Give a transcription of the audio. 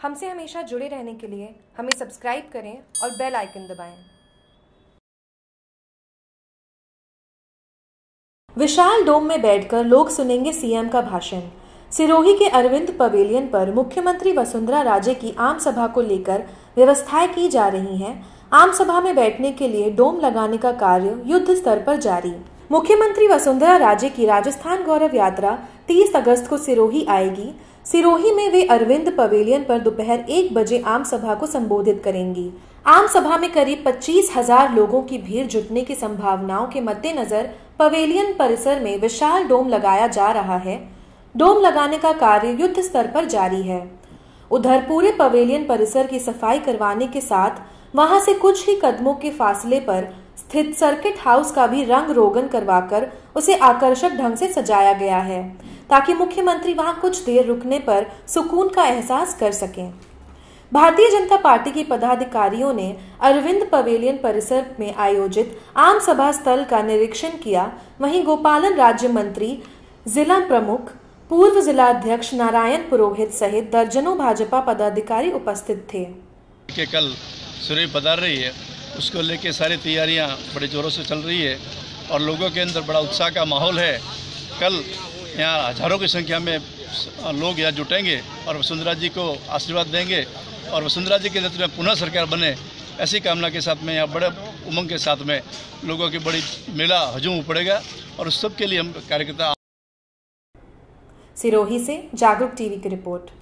हमसे हमेशा जुड़े रहने के लिए हमें सब्सक्राइब करें और बेल आइकन दबाएं। विशाल डोम में बैठकर लोग सुनेंगे सीएम का भाषण। सिरोही के अरविंद पवेलियन पर मुख्यमंत्री वसुंधरा राजे की आम सभा को लेकर व्यवस्थाएं की जा रही हैं। आम सभा में बैठने के लिए डोम लगाने का कार्य युद्ध स्तर पर जारी। मुख्यमंत्री वसुंधरा राजे की राजस्थान गौरव यात्रा 30 अगस्त को सिरोही आएगी। सिरोही में वे अरविंद पवेलियन पर दोपहर 1 बजे आम सभा को संबोधित करेंगी। आम सभा में करीब 25,000 लोगों की भीड़ जुटने की संभावनाओं के मद्देनजर पवेलियन परिसर में विशाल डोम लगाया जा रहा है। डोम लगाने का कार्य युद्ध स्तर पर जारी है। उधर पूरे पवेलियन परिसर की सफाई करवाने के साथ वहां से कुछ ही कदमों के फासले पर स्थित सर्किट हाउस का भी रंग रोगन करवाकर उसे आकर्षक ढंग से सजाया गया है, ताकि मुख्यमंत्री वहां कुछ देर रुकने पर सुकून का एहसास कर सकें। भारतीय जनता पार्टी के पदाधिकारियों ने अरविंद पवेलियन परिसर में आयोजित आम सभा स्थल का निरीक्षण किया। वहीं गोपालन राज्य मंत्री, जिला प्रमुख, पूर्व जिलाध्यक्ष नारायण पुरोहित सहित दर्जनों भाजपा पदाधिकारी उपस्थित थे। कल सिरोही पधार रही है, उसको लेके सारी तैयारियां बड़े जोरों से चल रही है और लोगों के अंदर बड़ा उत्साह का माहौल है। कल यहाँ हजारों की संख्या में लोग यहाँ जुटेंगे और वसुंधरा जी को आशीर्वाद देंगे और वसुंधरा जी के नेतृत्व में पुनः सरकार बने, ऐसी कामना के साथ में यहाँ बड़े उमंग के साथ में लोगों की बड़ी मेला हजूम पड़ेगा और उस सब के लिए हम कार्यकर्ता। सिरोही से जागरूक टीवी की रिपोर्ट।